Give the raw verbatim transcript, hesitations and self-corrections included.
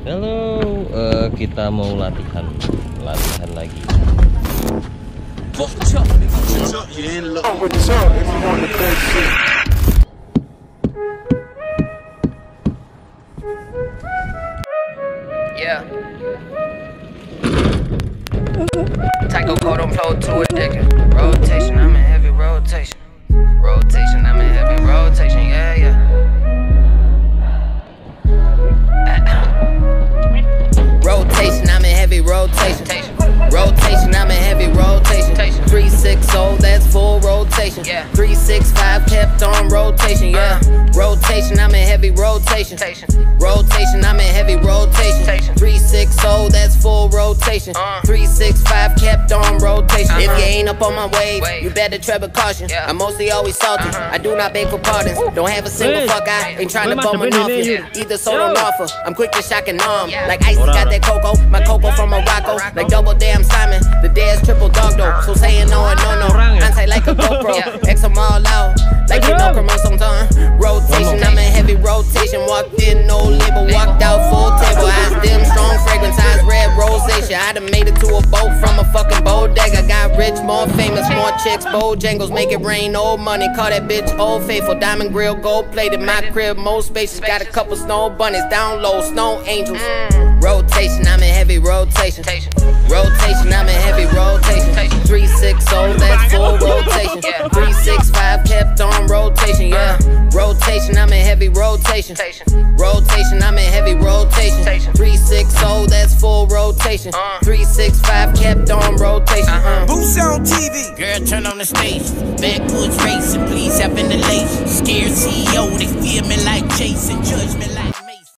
Halo, uh, kita mau latihan, latihan lagi. Yeah. Tycho code on flow to addiction. Rotation, I'm in heavy rotation. Rotation, I'm in heavy rotation. Yeah, yeah. Rotation, I'm in heavy rotation. Rotation, I'm in heavy rotation. three six zero, that's full rotation. three six five kept on rotation. Yeah. Rotation, I'm in heavy rotation. Rotation, I'm in heavy rotation. three six zero, that's full rotation. three six five kept on rotation. If you ain't up on my wave, you better tread with caution. I'm mostly always salty. I do not beg for pardons. Don't have a single fuck, I ain't trying to bum one off you. Either sold or offer. I'm quick to shock and numb. Like Icy got that cocoa, my cocoa from Morocco. Like double damn Simon, the dad's triple dog though. So saying no and no no, hindsight like a GoPro. X them all out, like you know commercial time. Rotation, I'm in heavy rotation. Walked in, no label, walked out full table. Eyes dim, strong fragrance, eyes red rosacea. I done made it to a boat from a fucking bodega. Got rich, more famous, more chicks, bojangles. Make it rain, old money. Call that bitch Old Faithful. Diamond grill, gold plated. My crib, most spacious. Got a couple snow bunnies down low, snow angels. Rotation, I'm in heavy rotation. Rotation, I'm in heavy rotation. three six zero, that's full rotation. three six five kept on rotation. Yeah. Rotation, I'm in heavy rotation. Rotation, I'm in heavy rotation. three six zero, that's full rotation. three six five kept on rotation. Uh. Boots on T V. Girl, turn on the stage. Backwoods racing, please have ventilation. Scared C E O, they feel me like Jason. Judge me like